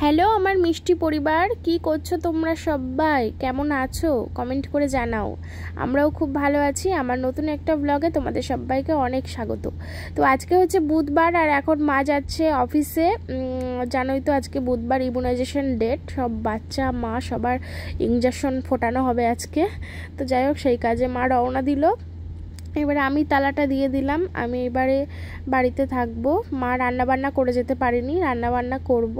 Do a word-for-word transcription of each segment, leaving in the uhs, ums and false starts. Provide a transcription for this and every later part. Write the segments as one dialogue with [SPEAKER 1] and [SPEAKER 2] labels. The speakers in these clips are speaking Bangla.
[SPEAKER 1] হ্যালো আমার মিষ্টি পরিবার, কি করছো তোমরা সবাই? কেমন আছো কমেন্ট করে জানাও। আমরাও খুব ভালো আছি। আমার নতুন একটা ব্লগে তোমাদের সবাইকে অনেক স্বাগত। তো আজকে হচ্ছে বুধবার আর এখন মা যাচ্ছে অফিসে। জানোই তো আজকে বুধবার ইমিউনাইজেশন ডেট, সব বাচ্চা মা সবার ইঞ্জেকশন ফোটানো হবে আজকে। তো যাই হোক সেই কাজে মা রওনা দিল। এবারে আমি তালাটা দিয়ে দিলাম। আমি এবারে বাড়িতে থাকবো। মা রান্নাবান্না করে যেতে পারেনি, রান্নাবান্না করব।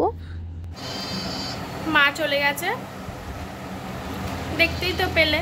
[SPEAKER 1] মা চলে গেছে, দেখতেই তো পেলে।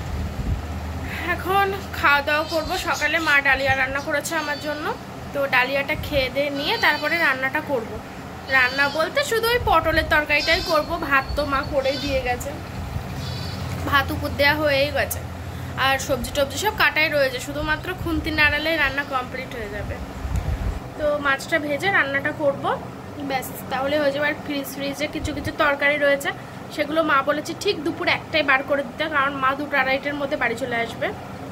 [SPEAKER 1] এখন খাওয়া দাওয়া করবো। সকালে মা ডালিয়া রান্না করেছে আমার জন্য, তো ডালিয়াটা খেয়ে দিয়ে নিয়ে তারপরে রান্নাটা করব। রান্না বলতে শুধু ওই পটলের তরকারিটাই করব। ভাত তো মা করেই দিয়ে গেছে, ভাত উপর দেওয়া হয়েই গেছে, আর সবজি টবজি সব কাটাই রয়েছে, শুধুমাত্র খুন্তি নাড়ালেই রান্না কমপ্লিট হয়ে যাবে। তো মাছটা ভেজে রান্নাটা করব, ব্যাস তাহলে হয়ে যাবে। আর ফ্রিজ ফ্রিজে কিছু কিছু তরকারি রয়েছে, সেগুলো মা বলেছে ঠিক দুপুর একটাই বার করে দিতে, কারণ মা দুটো আড়াইটার মধ্যে বাড়ি চলে আসবে।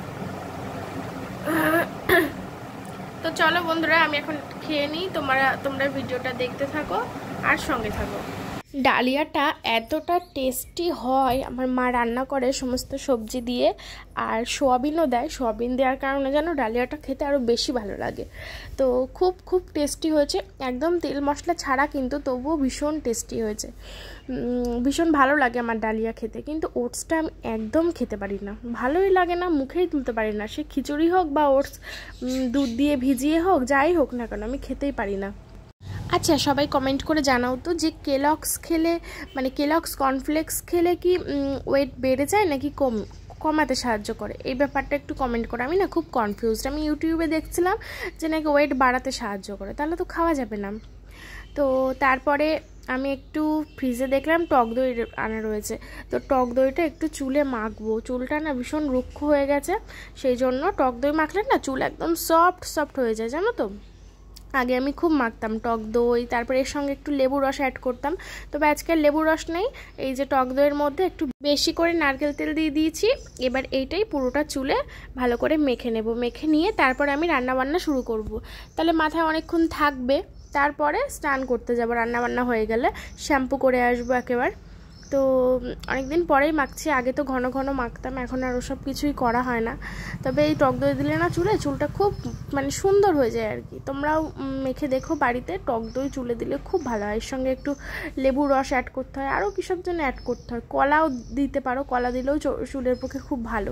[SPEAKER 1] তো চলো বন্ধুরা, আমি এখন খেয়ে নিই, তোমরা তোমরা ভিডিওটা দেখতে থাকো আর সঙ্গে থাকো। ডালিয়াটা এতটা টেস্টি হয়, আমার মা রান্না করে সমস্ত সবজি দিয়ে, আর সোয়াবিনও দেয়। সোয়াবিন দেওয়ার কারণে যেন ডালিয়াটা খেতে আরও বেশি ভালো লাগে। তো খুব খুব টেস্টি হয়েছে, একদম তেল মশলা ছাড়া, কিন্তু তবুও ভীষণ টেস্টি হয়েছে। ভীষণ ভালো লাগে আমার ডালিয়া খেতে। কিন্তু ওটসটা আমি একদম খেতে পারি না, ভালোই লাগে না, মুখেই তুলতে পারি না। সে খিচুড়ি হোক বা ওটস দুধ দিয়ে ভিজিয়ে হোক, যাই হোক না কেন, আমি খেতেই পারি না। আচ্ছা, সবাই কমেন্ট করে জানাও তো যে কেলগস খেলে, মানে কেলগস কর্নফ্লেক্স খেলে কি ওয়েট বেড়ে যায় নাকি কম কমাতে সাহায্য করে? এই ব্যাপারটা একটু কমেন্ট করো। আমি না খুব কনফিউজড। আমি ইউটিউবে দেখছিলাম যে নাকি ওয়েট বাড়াতে সাহায্য করে, তাহলে তো খাওয়া যাবে না। তো তারপরে আমি একটু ফ্রিজে দেখলাম টক দই আনা রয়েছে, তো টক দইটা একটু চুলে মাখবো। চুলটা না ভীষণ রুক্ষ হয়ে গেছে, সেই জন্য টক দই মাখলে না চুল একদম সফট সফট হয়ে যায়, জানো তো। আগে আমি খুব মাখতাম টক দই, তারপরে এর সঙ্গে একটু লেবু রস অ্যাড করতাম। তবে আজকে লেবু রস নেই, এই যে টক দইয়ের মধ্যে একটু বেশি করে নারকেল তেল দিয়ে দিয়েছি। এবার এইটাই পুরোটা চুলে ভালো করে মেখে নেব। মেখে নিয়ে তারপরে আমি রান্নাবান্না শুরু করব। তাহলে মাথায় অনেকক্ষণ থাকবে, তারপরে স্নান করতে যাব। রান্নাবান্না হয়ে গেলে শ্যাম্পু করে আসবো একেবারে। তো অনেকদিন পরেই মাখছি, আগে তো ঘন ঘন মাখতাম, এখন আর ওসব কিছুই করা হয় না। তবে এই টক দই দিলে না চুলে চুলটা খুব মানে সুন্দর হয়ে যায় আর কি। তোমরাও মেখে দেখো বাড়িতে, টক দই চুলে দিলে খুব ভালো হয়। এর সঙ্গে একটু লেবু রস অ্যাড করতে হয়, আরও কী সব জন্য অ্যাড করতে হয়, কলাও দিতে পারো, কলা দিলেও চুলের পক্ষে খুব ভালো।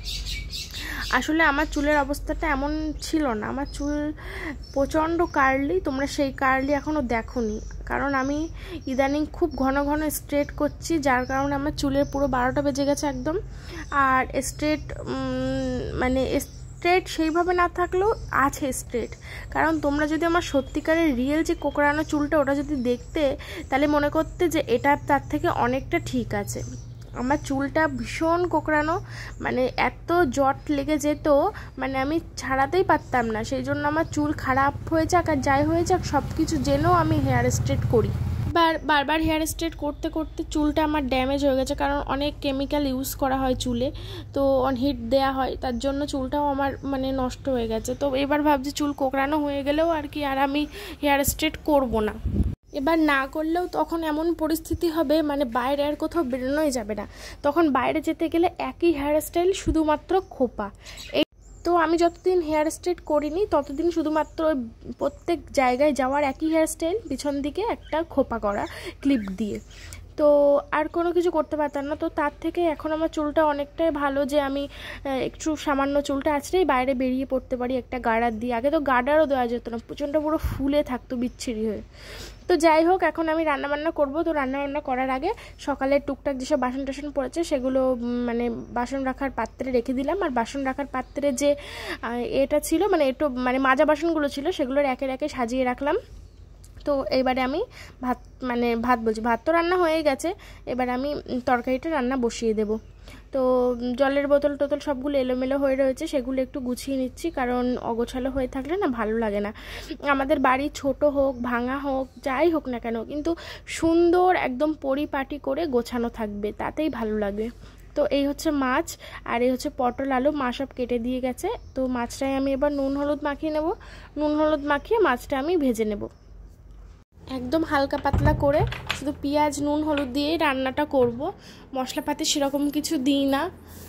[SPEAKER 1] আসলে আমার চুলের অবস্থাটা এমন ছিল না, আমার চুল প্রচণ্ড কার্লি। তোমরা সেই কার্লি এখনও দেখোনি, কারণ আমি ইদানিং খুব ঘন ঘন স্ট্রেট করছি, যার কারণে আমার চুলের পুরো বারোটা বেজে গেছে একদম। আর স্ট্রেট মানে স্ট্রেট সেইভাবে না থাকলেও আছে স্ট্রেট, কারণ তোমরা যদি আমার সত্যিকারের রিয়েল যে কোকড়ানো চুলটা ওটা যদি দেখতে, তাহলে মনে করতে যে এটা তার থেকে অনেকটা ঠিক আছে। আমার চুলটা ভীষণ কোকড়ানো, মানে এত জট লেগে যেত, মানে আমি ছাড়াতেই পারতাম না। সেই জন্য আমার চুল খারাপ হয়ে যাক আর যাই হয়ে যাক, সব কিছু জেনেও আমি হেয়ার স্ট্রেট করি। বার বারবার হেয়ার স্ট্রেট করতে করতে চুলটা আমার ড্যামেজ হয়ে গেছে, কারণ অনেক কেমিক্যাল ইউজ করা হয় চুলে, তো হিট দেয়া হয়, তার জন্য চুলটাও আমার মানে নষ্ট হয়ে গেছে। তো এবার ভাবছি চুল কোকড়ানো হয়ে গেলেও আর কি আর আমি হেয়ার স্ট্রেট করবো না। এবার না করলেও তখন এমন পরিস্থিতি হবে, মানে বাইরে আর কোথাও বেরোনোই যাবে না। তখন বাইরে যেতে গেলে একই হেয়ার স্টাইল, শুধুমাত্র খোপা। এই তো আমি যতদিন হেয়ার স্ট্রেট করিনি ততদিন শুধুমাত্র প্রত্যেক জায়গায় যাওয়ার একই হেয়ার স্টাইল, পিছন দিকে একটা খোপা করা ক্লিপ দিয়ে, তো আর কোনো কিছু করতে পারতাম না। তো তার থেকে এখন আমার চুলটা অনেকটাই ভালো যে আমি একটু সামান্য চুলটা আছড়েই বাইরে বেরিয়ে পড়তে পারি একটা গার্ডার দিয়ে। আগে তো গার্ডারও দেওয়া যেত না, প্রচণ্ড পুরো ফুলে থাকতো বিচ্ছিরি হয়ে। তো যাই হোক, এখন আমি রান্নাবান্না করব। তো রান্নাবান্না করার আগে সকালে টুকটাক যেসব বাসন টাসন পড়েছে সেগুলো মানে বাসন রাখার পাত্রে রেখে দিলাম। আর বাসন রাখার পাত্রে যে এটা ছিল, মানে একটু মানে মাজা বাসনগুলো ছিল, সেগুলোর একে একে সাজিয়ে রাখলাম। তো এবারে আমি ভাত মানে ভাত বলছি ভাত তো রান্না হয়ে গেছে, এবার আমি তরকারিটা রান্না বসিয়ে দেব। তো জলের বোতল টোতল সবগুলো এলোমেলো হয়ে রয়েছে, সেগুলো একটু গুছিয়ে নিচ্ছি, কারণ অগোছালো হয়ে থাকলে না ভালো লাগে না। আমাদের বাড়ি ছোট হোক ভাঙা হোক যাই হোক না কেন, কিন্তু সুন্দর একদম পরিপাটি করে গোছানো থাকবে, তাতেই ভালো লাগবে। তো এই হচ্ছে মাছ, আর এই হচ্ছে পটল আলু, মা সব কেটে দিয়ে গেছে। তো মাছটাই আমি এবার নুন হলুদ মাখিয়ে নেব। নুন হলুদ মাখিয়ে মাছটা আমি ভেজে নেব। একদম হালকা পাতলা করে শুধু পেঁয়াজ নুন হলুদ দিয়েই রান্নাটা করব, মশলাপাতি সেরকম কিছু দিই না।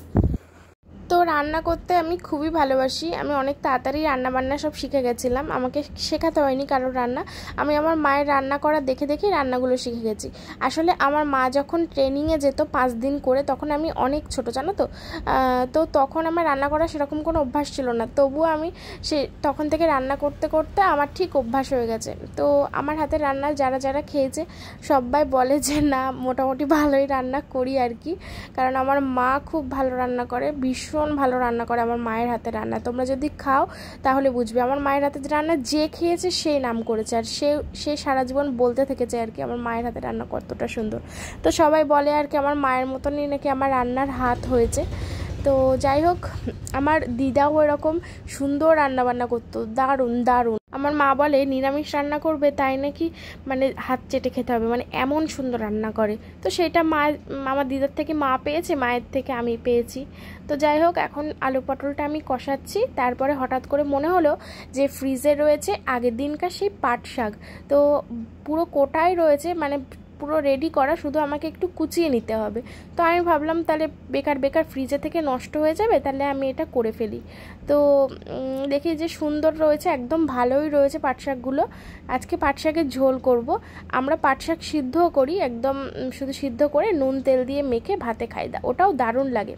[SPEAKER 1] তো রান্না করতে আমি খুবই ভালোবাসি, আমি অনেক তাড়াতাড়ি রান্না বান্না সব শিখে গেছিলাম, আমাকে শেখাতে হয়নি কারোর রান্না, আমি আমার মায়ের রান্না করা দেখে দেখেই রান্নাগুলো শিখে গেছি। আসলে আমার মা যখন ট্রেনিংয়ে যেত পাঁচ দিন করে, তখন আমি অনেক ছোট জানো তো, তো তখন আমার রান্না করা সেরকম কোনো অভ্যাস ছিল না, তবুও আমি সে তখন থেকে রান্না করতে করতে আমার ঠিক অভ্যাস হয়ে গেছে। তো আমার হাতের রান্না যারা যারা খেয়েছে সবাই বলে যে না মোটামুটি ভালোই রান্না করি আর কি, কারণ আমার মা খুব ভালো রান্না করে, ভীষণ ভালো রান্না করে আমার মায়ের হাতের রান্না। তোমরা যদি খাও তাহলে বুঝবে, আমার মায়ের হাতের রান্না যে খেয়েছে সেই নাম করেছে, আর সে সে সারা জীবন বলতে থেকেছে আর কি আমার মায়ের হাতের রান্না কতটা সুন্দর। তো সবাই বলে আর কি আমার মায়ের মতনই নাকি আমার রান্নার হাত হয়েছে। তো যাই হোক, আমার দিদাও এরকম সুন্দর রান্না বান্না করতো, দারুণ দারুণ। আমার মা বলে নিরামিষ রান্না করবে তাই নাকি মানে হাত চেটে খেতে হবে, মানে এমন সুন্দর রান্না করে। তো সেটা মা আমার দিদার থেকে মা পেয়েছে, মায়ের থেকে আমি পেয়েছি। তো যাই হোক, এখন আলু পটলটা আমি কষাচ্ছি, তারপরে হঠাৎ করে মনে হলো যে ফ্রিজে রয়েছে আগের দিনকার সেই পাট শাক, তো পুরো কোটাই রয়েছে, মানে পুরো রেডি করা, শুধু আমাকে একটু কুচিয়ে নিতে হবে। তো আমি ভাবলাম তাহলে বেকার বেকার ফ্রিজে থেকে নষ্ট হয়ে যাবে, তাহলে আমি এটা করে ফেলি। তো দেখি যে সুন্দর রয়েছে, একদম ভালোই রয়েছে পাট শাকগুলো। আজকে পাট শাকের ঝোল করব। আমরা পাট শাক সিদ্ধও করি, একদম শুধু সিদ্ধ করে নুন তেল দিয়ে মেখে ভাতে খাই, দা ওটাও দারুণ লাগে,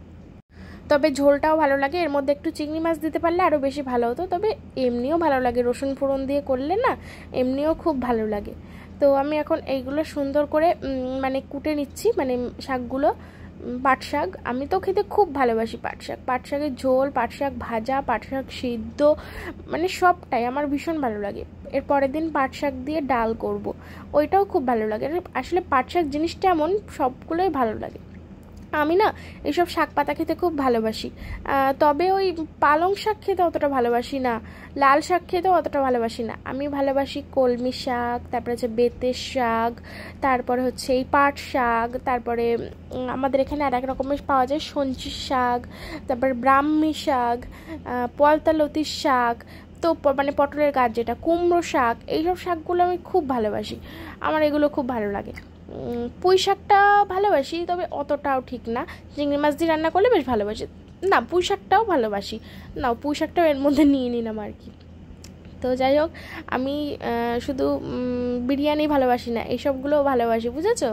[SPEAKER 1] তবে ঝোলটাও ভালো লাগে। এর মধ্যে একটু চিংড়ি মাছ দিতে পারলে আরও বেশি ভালো হতো, তবে এমনিও ভালো লাগে, রসুন ফোড়ন দিয়ে করলে না এমনিও খুব ভালো লাগে। তো আমি এখন এইগুলো সুন্দর করে মানে কুটে নিচ্ছি, মানে শাকগুলো, পাট শাক আমি তো খেতে খুব ভালোবাসি, পাট শাক পাট শাকের ঝোল, পাট শাক ভাজা, পাট শাক সিদ্ধ, মানে সবটাই আমার ভীষণ ভালো লাগে। এর পরের দিন পাট শাক দিয়ে ডাল করব, ওইটাও খুব ভালো লাগে। আসলে পাট শাক জিনিসটা এমন সবগুলোই ভালো লাগে। আমি না এইসব শাক পাতা খেতে খুব ভালোবাসি, তবে ওই পালং শাক খেতে অতটা ভালোবাসি না, লাল শাক খেতেও অতটা ভালোবাসি না। আমি ভালোবাসি কলমি শাক, তারপরে হচ্ছে বেতের শাক, তারপরে হচ্ছে এই পাট শাক, তারপরে আমাদের এখানে আর এক রকমের পাওয়া যায় সঞ্চির শাক, তারপরে ব্রাহ্মী শাক, পলতালতির শাক, তো মানে পটলের গাছ যেটা, কুমড়ো শাক, এইসব শাকগুলো আমি খুব ভালোবাসি, আমার এগুলো খুব ভালো লাগে। পুঁই শাকটা ভালোবাসি, তবে অতটাও ঠিক না, চিংড়ি মাছ দিয়ে রান্না করলে বেশ ভালোবাসি। না পুঁই শাকটাও ভালোবাসি, না পুঁই শাকটাও এর মধ্যে নিয়ে নিলাম আর কি। তো যাই হোক, আমি শুধু বিরিয়ানি ভালোবাসি না, এইসবগুলোও ভালোবাসি, বুঝেছো?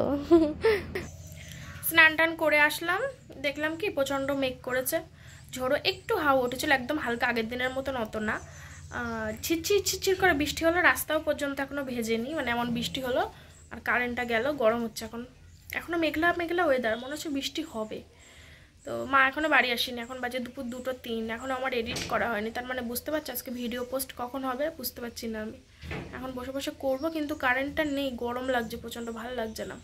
[SPEAKER 1] স্নান টান করে আসলাম, দেখলাম কি প্রচণ্ড মেঘ করেছে, ঝোড়ো একটু হাওয়া উঠেছিল, একদম হালকা, আগের দিনের মতন অত না, ছিটছির ছিটছির করে বৃষ্টি হলো, রাস্তাও পর্যন্ত এখনও ভেজেনি, মানে এমন বৃষ্টি হলো। আর কারেন্টটা গেল, গরম হচ্ছে এখন, এখনও মেঘলা মেঘলা ওয়েদার, মনে হচ্ছে বৃষ্টি হবে। তো মা এখনও বাড়ি আসেনি, এখন বাজে দুপুর দুটো তিন, এখনও আমার এডিট করা হয়নি, তার মানে বুঝতে পারছি আজকে ভিডিও পোস্ট কখন হবে বুঝতে পারছি না। আমি এখন বসে বসে করব, কিন্তু কারেন্টটা নেই, গরম লাগছে প্রচণ্ড, ভালো লাগছে না।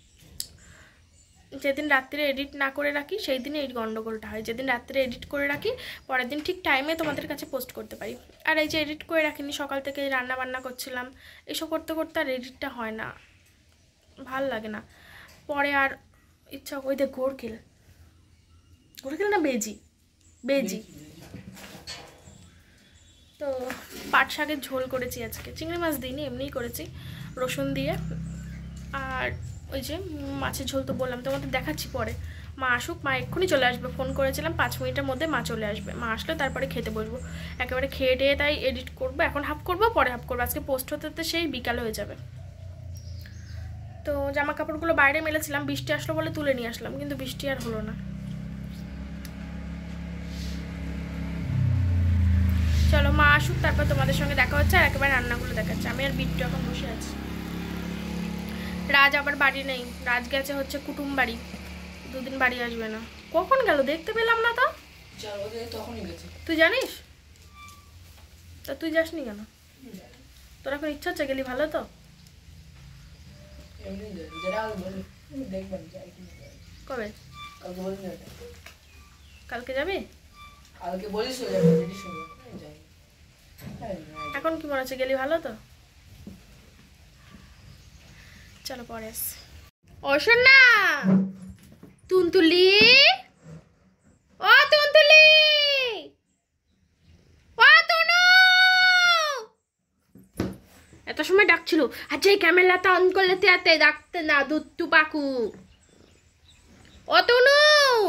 [SPEAKER 1] যেদিন রাত্রে এডিট না করে রাখি সেই দিনে এই গন্ডগোলটা হয়, যেদিন রাত্রে এডিট করে রাখি পরের দিন ঠিক টাইমে তোমাদের কাছে পোস্ট করতে পারি। আর এই যে এডিট করে রাখিনি, সকাল থেকে রান্না বান্না করছিলাম, এসব করতে করতে আর এডিটটা হয় না, ভাল লাগে না, পরে আর ইচ্ছা। ওই দেখ গোরকেল, গোরকেল না বেজি, বেজি। তো পাট শাকের ঝোল করেছি আজকে, চিংড়ি মাছ দিইনি, এমনিই করেছি রসুন দিয়ে। আর ওই যে মাছের ঝোল তো বললাম, তোমাদের দেখাচ্ছি পরে। মা আসুক, মা এক্ষুনি চলে আসবে, ফোন করেছিলাম পাঁচ মিনিটের মধ্যে মা চলে আসবে, মা আসলে তারপরে খেতে বসবো, একেবারে খেয়ে টেয়ে তাই এডিট করবো, এখন হাফ করবো পরে হাফ করবো, আজকে পোস্ট হতে হতে সেই বিকাল হয়ে যাবে। তো জামা কাপড়গুলো বাইরে মেলেছিলাম, বৃষ্টি আসলো বলে তুলে নিয়ে আসলাম, কিন্তু বৃষ্টি আর হলো না। চলো মা আসুক, তারপর তোমাদের সঙ্গে দেখা হচ্ছে, আর একেবারে রান্নাগুলো দেখাচ্ছে। আমি আর বিট্টু এখন বসে আছি, রাজ আবার বাড়ি নেই, রাজ গেছে হচ্ছে কুটুম বাড়ি, দুদিন বাড়ি আসবে না। কখন গেল দেখতে পেলাম না তো, তুই জানিস? তা তুই যাসনি কেন? তোর এখন ইচ্ছা হচ্ছে, গেলি ভালো তো। কবে? কালকে যাবি? এখন কি মনে হচ্ছে গেলি ভালো তো? চলো পরে আসছি। ও শোন না তুনতুলি, ও তুনতুলি, ও তুনু, এত আসার সময় ডাকছিল, আর যে ক্যামেরাটা অন করলে তাতে ডাকতে না দুত্তু পাকু। অতনু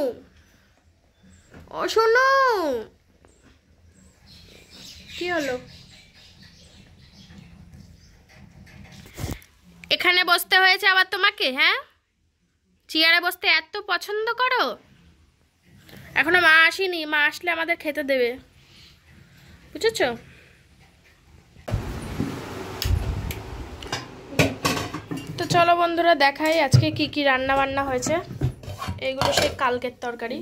[SPEAKER 1] ও শোনো, কি হলো? এখানে বসতে হয়েছে আবার তোমাকে? হ্যাঁ, চেয়ারে বসতে এত পছন্দ করো? এখনো মা আসেনি, মা আসলে আমাদের খেতে দেবে, বুঝেছ? তো চলো বন্ধুরা দেখাই আজকে কি কি রান্না বান্না হয়েছে। এইগুলো সেই কালকের তরকারি,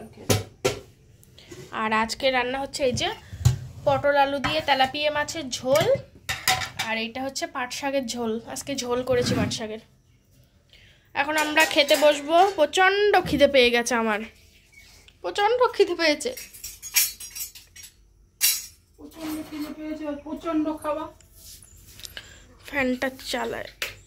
[SPEAKER 1] আর আজকে রান্না হচ্ছে এই যে পটল আলু দিয়ে তেলাপিয়া মাছের ঝোল, আর এইটা হচ্ছে পাট শাকের ঝোল। আজকে ঝোল করেছি পাট শাকের। এখন আমরা খেতে বসবো। প্রচণ্ড খিদে পেয়ে গেছে আমার, প্রচণ্ড খিদে পেয়েছে,
[SPEAKER 2] প্রচণ্ড খিদে পেয়েছে, প্রচণ্ড খাওয়া।
[SPEAKER 1] ফ্যানটা চালায়।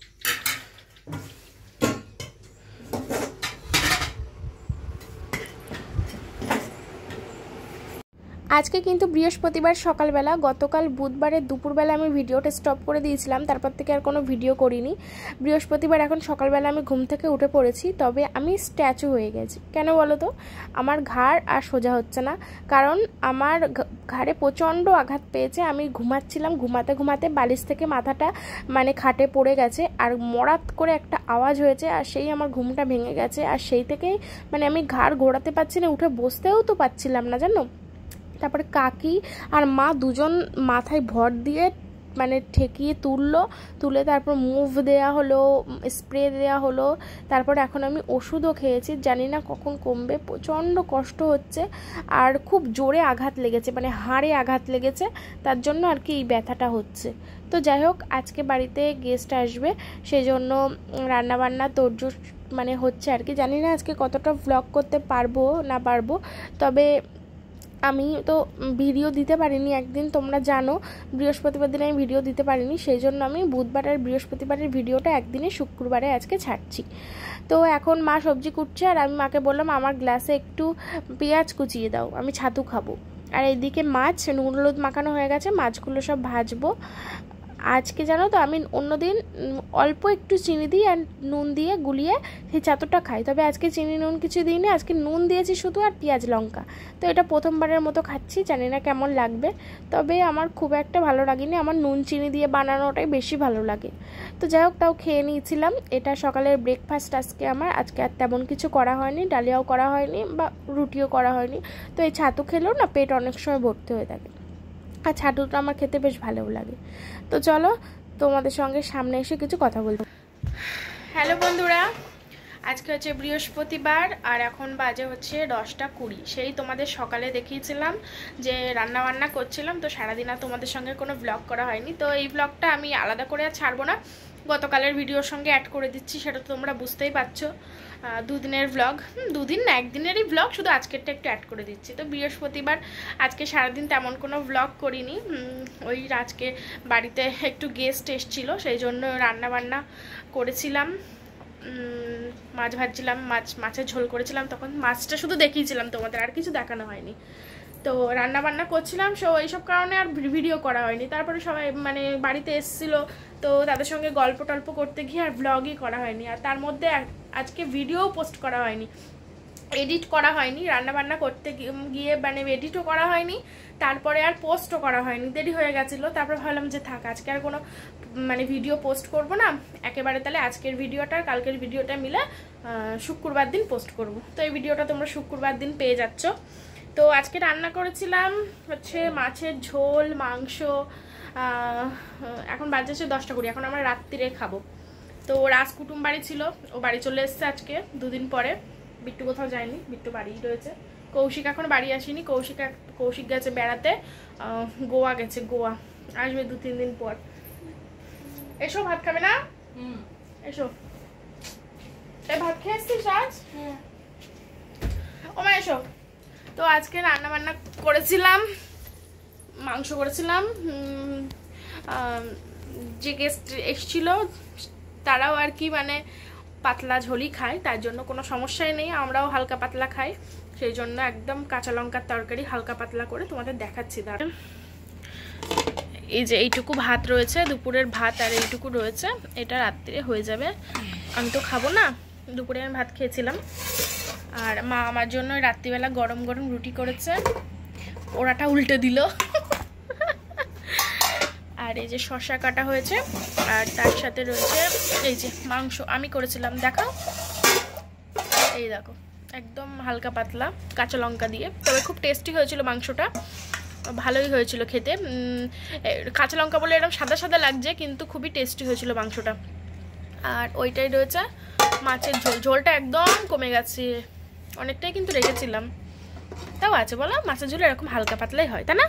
[SPEAKER 1] আজকে কিন্তু বৃহস্পতিবার সকালবেলা, গতকাল বুধবারের দুপুরবেলা আমি ভিডিওটা স্টপ করে দিয়েছিলাম, তারপর থেকে আর কোনো ভিডিও করিনি। বৃহস্পতিবার এখন সকালবেলা আমি ঘুম থেকে উঠে পড়েছি, তবে আমি স্ট্যাচু হয়ে গেছি। কেন বলো তো? আমার ঘাড় আর সোজা হচ্ছে না, কারণ আমার ঘাড়ে প্রচণ্ড আঘাত পেয়েছে। আমি ঘুমাচ্ছিলাম, ঘুমাতে ঘুমাতে বালিশ থেকে মাথাটা মানে খাটে পড়ে গেছে, আর মরাত করে একটা আওয়াজ হয়েছে, আর সেই আমার ঘুমটা ভেঙে গেছে। আর সেই থেকেই মানে আমি ঘাড় ঘোরাতে পারছি না, উঠে বসতেও তো পারছিলাম না, জানো। তারপরে কাকি আর মা দুজন মাথায় ভর দিয়ে মানে ঠেকিয়ে তুললো, তুলে তারপর মুভ দেয়া হলো, স্প্রে দেয়া হলো। তারপর এখন আমি ওষুধও খেয়েছি, জানি না কখন কমবে। প্রচণ্ড কষ্ট হচ্ছে, আর খুব জোরে আঘাত লেগেছে, মানে হাড়ে আঘাত লেগেছে, তার জন্য আর কি এই ব্যথাটা হচ্ছে। তো যাই হোক, আজকে বাড়িতে গেস্ট আসবে, সেই জন্য রান্নাবান্না তোড়জোড় মানে হচ্ছে আর কি। জানি না আজকে কতটা ভ্লগ করতে পারবো না পারবো, তবে আমি তো ভিডিও দিতে পারিনি একদিন, তোমরা জানো বৃহস্পতিবার দিনে আমি ভিডিও দিতে পারিনি, সেই জন্য আমি বুধবার আর বৃহস্পতিবারের ভিডিওটা একদিনে শুক্রবারে আজকে ছাড়ছি। তো এখন মা সবজি কুটছে, আর আমি মাকে বললাম আমার গ্লাসে একটু পেঁয়াজ কুচিয়ে দাও, আমি ছাতু খাবো। আর এইদিকে মাছ নুন হলুদ মাখানো হয়ে গেছে, মাছগুলো সব ভাজবো। আজকে জানো তো আমি অন্যদিন অল্প একটু চিনি দিই আর নুন দিয়ে গুলিয়ে সেই ছাতুটা খাই, তবে আজকে চিনি নুন কিছু দিইনি, আজকে নুন দিয়েছি শুধু আর পেঁয়াজ লঙ্কা। তো এটা প্রথমবারের মতো খাচ্ছি, জানি না কেমন লাগবে, তবে আমার খুব একটা ভালো লাগেনি, আমার নুন চিনি দিয়ে বানানোটাই বেশি ভালো লাগে। তো যাই হোক, তাও খেয়ে নিয়েছিলাম। এটা সকালের ব্রেকফাস্ট আজকে আমার। আজকে আর তেমন কিছু করা হয়নি, ডালিয়াও করা হয়নি বা রুটিও করা হয়নি। তো এই ছাতু খেলেও না পেট অনেক সময় ভর্তি হয়ে থাকে, আর ছাতুটা আমার খেতে বেশ ভালোও লাগে। তো চলো তোমাদের সঙ্গে সামনে এসে কিছু কথা বলবো। হ্যালো বন্ধুরা, আজকে হচ্ছে বৃহস্পতিবার, আর এখন বাজে হচ্ছে দশটা কুড়ি। সেই তোমাদের সকালে দেখিয়েছিলাম যে রান্না বান্না করছিলাম, তো সারাদিন আর তোমাদের সঙ্গে কোনো ব্লগ করা হয়নি। তো এই ব্লগটা আমি আলাদা করে আর ছাড়বো না, গতকালের ভিডিওর সঙ্গে অ্যাড করে দিচ্ছি, সেটা তো তোমরা বুঝতেই পারছো। দুদিনের ব্লগ, দুদিন না একদিনেরই ব্লগ, শুধু আজকেরটা একটু অ্যাড করে দিচ্ছি। তো বৃহস্পতিবার আজকে সারাদিন তেমন কোনো ব্লগ করিনি, ওই আজকে বাড়িতে একটু গেস্ট এসেছিলো, সেই জন্য রান্না বান্না করেছিলাম। মাছ ভাজছিলাম, মাছ মাছের ঝোল করেছিলাম, তখন মাছটা শুধু দেখিয়েছিলাম তোমাদের, আর কিছু দেখানো হয়নি। তো রান্না বান্না করছিলাম, সো এইসব কারণে আর ভিডিও করা হয়নি। তারপরে সবাই মানে বাড়িতে এসেছিলো, তো তাদের সঙ্গে গল্প টল্প করতে গিয়ে আর ব্লগই করা হয়নি। আর তার মধ্যে আজকে ভিডিও পোস্ট করা হয়নি, এডিট করা হয়নি, রান্না বান্না করতে গিয়ে মানে এডিটও করা হয়নি, তারপরে আর পোস্টও করা হয়নি, দেরি হয়ে গেছিলো। তারপর ভাবলাম যে থাক, আজকে আর কোনো মানে ভিডিও পোস্ট করব না, একেবারে তাহলে আজকের ভিডিওটা আর কালকের ভিডিওটা মিলে শুক্রবার দিন পোস্ট করব। তো এই ভিডিওটা তোমরা শুক্রবার দিন পেয়ে যাচ্ছ। তো আজকে রান্না করেছিলাম হচ্ছে মাছের ঝোল, মাংস। এখন বাজে হচ্ছে দশটা কুড়ি, এখন আমরা রাত্রিরে খাবো। তো রাজ কুটুম বাড়ি ছিল, ও বাড়ি চলে এসছে আজকে দুদিন পরে। বিট্টু কোথাও যায়নি, বিট্টু বাড়িই রয়েছে। কৌশিক এখন বাড়ি আসেনি, কৌশিক কৌশিক গেছে বেড়াতে, গোয়া গেছে, গোয়া আসবে দু তিন দিন পর। এসো, ভাত খাবে না? এসো, এই ভাত খেয়ে এসছিস আজ? ও মা এসো। তো আজকে রান্না বান্না করেছিলাম, মাংস করেছিলাম। যে গেস্ট এসেছিল তারাও আর কি মানে পাতলা ঝোলই খায়, তার জন্য কোনো সমস্যাই নেই, আমরাও হালকা পাতলা খাই, সেই জন্য একদম কাঁচা লঙ্কার তরকারি হালকা পাতলা করে তোমাদের দেখাচ্ছি। দাঁড়া, এই যে এইটুকু ভাত রয়েছে, দুপুরের ভাত আর এইটুকু রয়েছে, এটা রাত্রে হয়ে যাবে। আমি তো খাবো না, দুপুরে আমি ভাত খেয়েছিলাম। আর মা আমার জন্য রাত্রিবেলা গরম গরম রুটি করেছে, ওরাটা উল্টে দিল। আর এই যে শসা কাটা হয়েছে, আর তার সাথে রয়েছে এই যে মাংস আমি করেছিলাম, দেখাও, এই দেখো একদম হালকা পাতলা কাঁচা লঙ্কা দিয়ে। তবে খুব টেস্টি হয়েছিল মাংসটা, ভালোই হয়েছিল খেতে। কাঁচা লঙ্কা বলে এরকম সাদা সাদা লাগছে, কিন্তু খুবই টেস্টি হয়েছিল মাংসটা। আর ওইটাই রয়েছে মাছের ঝোল, ঝোলটা একদম কমে গেছে, অনেকটাই কিন্তু রেখেছিলাম, তাও আছে বলো, মাছের ঝোল এরকম হালকা পাতলাই হয়, তাই না?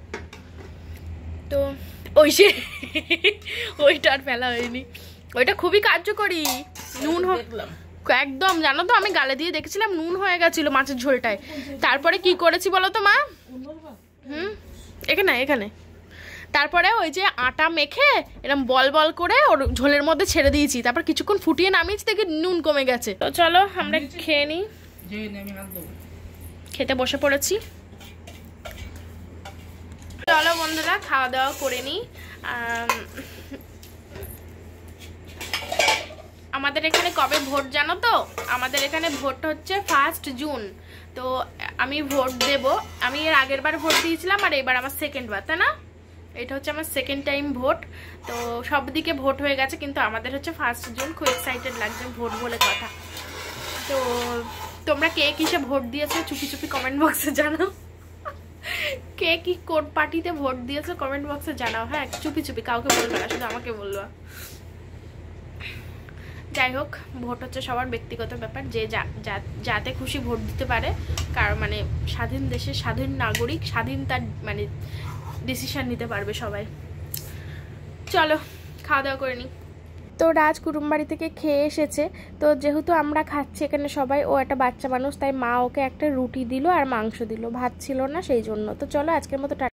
[SPEAKER 1] তো ওই সে ওইটা আর ফেলা হয়নি, ওইটা খুবই কার্যকরী। নুন একদম, জানো তো আমি গালে দিয়ে দেখেছিলাম নুন হয়ে গেছিল মাছের ঝোলটায়। তারপরে কি করেছি বলো তো মা? হুম, এখানে এখানে তারপরে ওই যে আটা মেখে এরকম বল বল করে ওর ঝোলের মধ্যে ছেড়ে দিয়েছি, তারপর কিছুক্ষণ ফুটিয়ে নামিয়েছি, দেখি নুন কমে গেছে। তো চলো আমরা খেয়ে নিই, খেতে বসে পড়েছি। চলো বন্ধুরা খাওয়া দাওয়া করে নিই। আমাদের এখানে কবে ভোট জানো তো? আমাদের এখানে ভোট হচ্ছে ফার্স্ট জুন। তো আমি ভোট দেব, আমি এর আগের বার ভোট দিয়েছিলাম, আর এবার আমার সেকেন্ড বার, তাই না? এটা হচ্ছে আমার সেকেন্ড টাইম ভোট। তো সব দিকে ভোট হয়ে গেছে, কিন্তু আমাদের হচ্ছে ফার্স্ট জুন। খুব এক্সাইটেড লাগছে ভোট বলে কথা। তো তোমরা কে কিসে ভোট দিয়েছো চুপি চুপি কমেন্ট বক্সে জানাও। কে কি কোন পার্টিতে ভোট দিয়েছো কমেন্ট বক্সে জানাও, হ্যাঁ, চুপি চুপি, কাউকে বলবে না, শুধু আমাকে বলবা। যাই হোক, ভোট হচ্ছে সবার ব্যক্তিগত ব্যাপার, যে যাতে খুশি ভোট দিতে পারে, কারণ মানে স্বাধীন দেশের স্বাধীন নাগরিক, স্বাধীন তার মানে ডিসিশন নিতে পারবে সবাই। চলো খাওয়া দাওয়া করে নিই। তো রাজ কুটুম বাড়ি থেকে খেয়ে এসেছে, তো যেহেতু আমরা খাচ্ছি এখানে সবাই, ও একটা বাচ্চা মানুষ, তাই মা ওকে একটা রুটি দিল আর মাংস দিল, ভাত ছিল না সেই জন্য। তো চলো আজকের মতো